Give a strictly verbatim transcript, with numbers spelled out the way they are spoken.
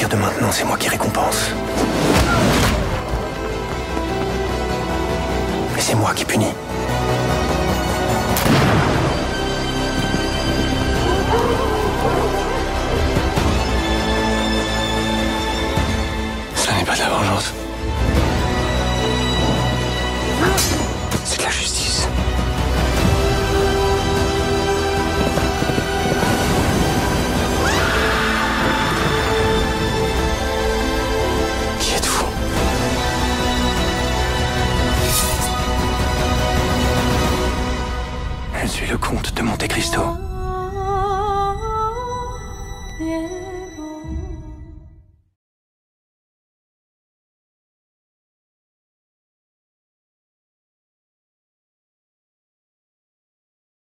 partir de maintenant, c'est moi qui récompense. Et c'est moi qui punis. Ça n'est pas de la vengeance.